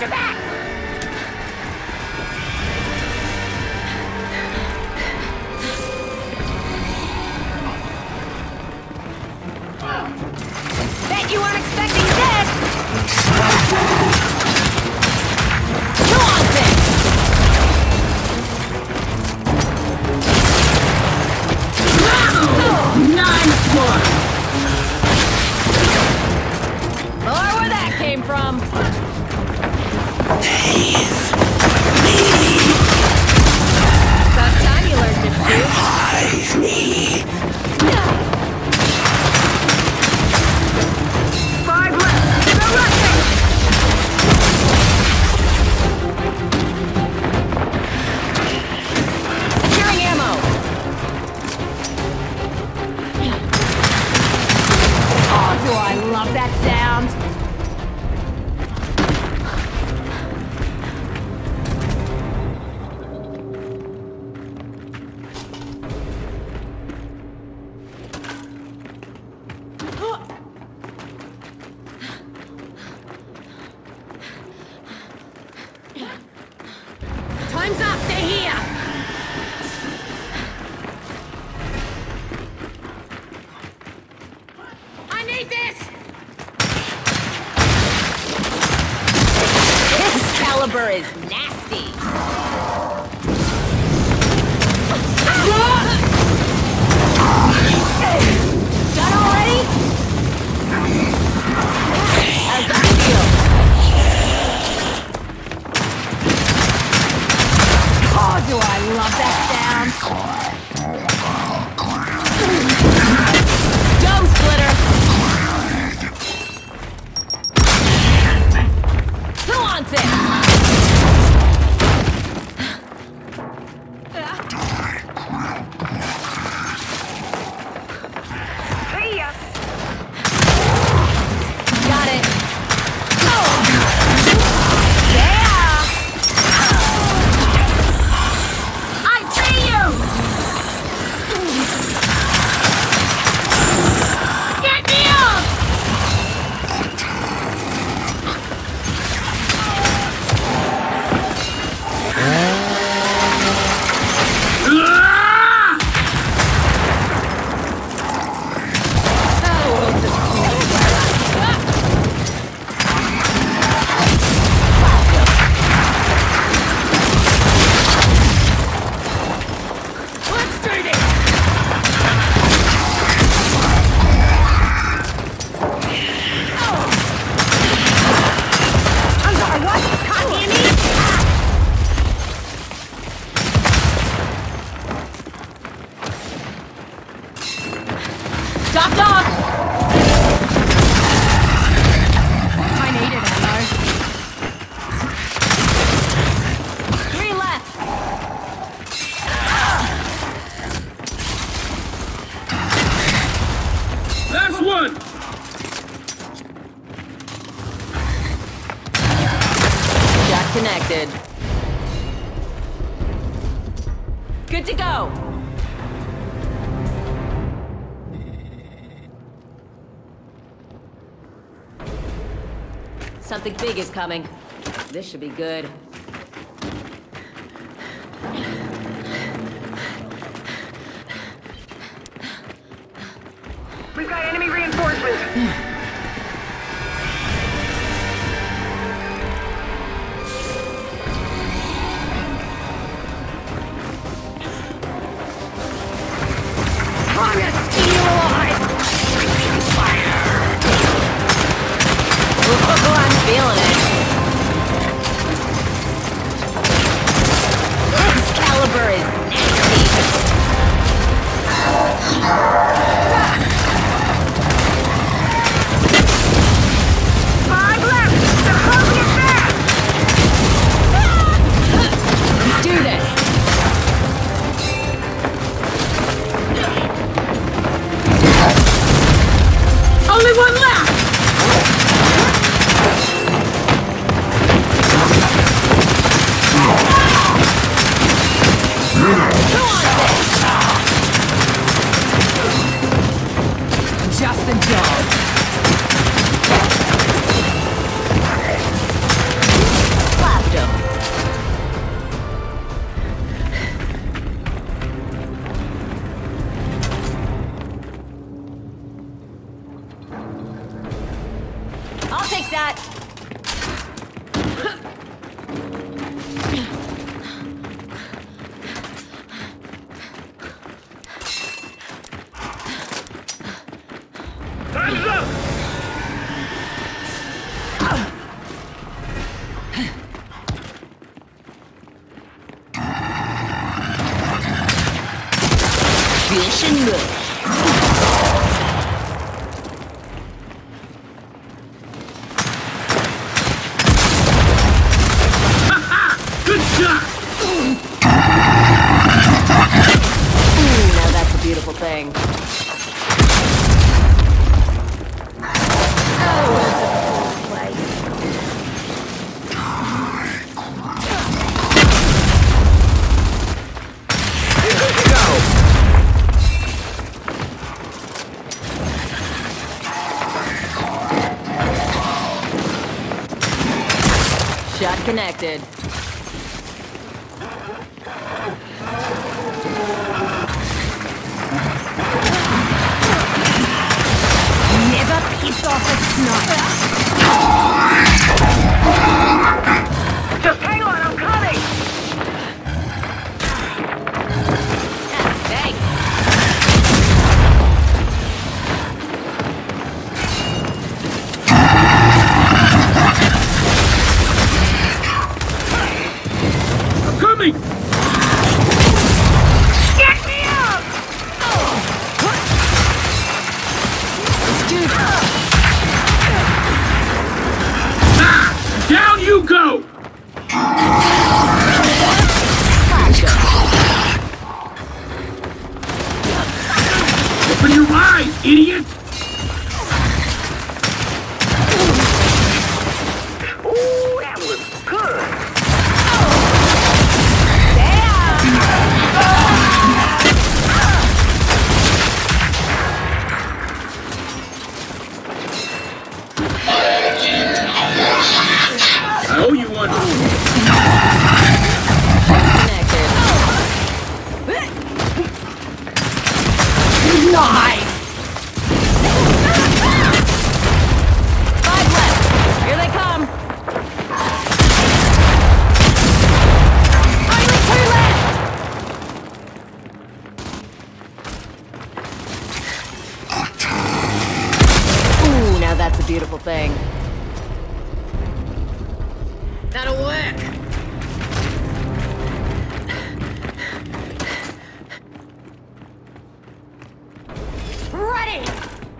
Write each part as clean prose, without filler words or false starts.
your back! Bet you weren't expecting this! Who wants it? Nice one! Or where that came from. About time you learned to shoot. Hide me! 5 left! They're rushing! Securing ammo! Oh, do I love that sound! Time's up! They're here! I need this! This caliber is nasty! Done already? How's that feel? Oh, do I love that sound! Dome splitter! Who wants it? See ya! Got it! Oh. Yeah! I see you! Get me up! Let's do this! I'm sorry, what? Can't hear me? Stop dog! I needed ammo. 3 left! Last one! Got connected. Good to go. Something big is coming. This should be good. We've got enemy reinforcements. I'm gonna skin you alive! Fire! Oh, I'm feeling it. This caliber is nasty. 5 left! They're closing it fast! Let's do this! Only one left! that. Time's up! Good shot! Now that's a beautiful thing. Oh, that's a cool place. Good to go. Shot connected. Never piss off a sniper. Just hang on, I'm coming. Thanks. I'm coming! Get me up! Dude. Ah! Down you go! Open your eyes, idiot! Ooh, that was good. I owe you one. Nice. 5 left. Here they come. Only 2 left. Ooh, now that's a beautiful thing. That'll work. Ready.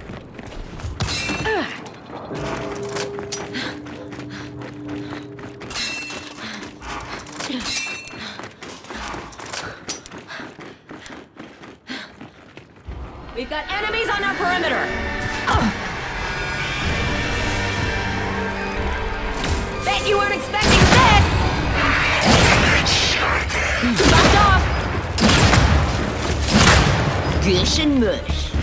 We've got enemies on our perimeter. Bet you weren't expecting this. Backed off. Gush and mush.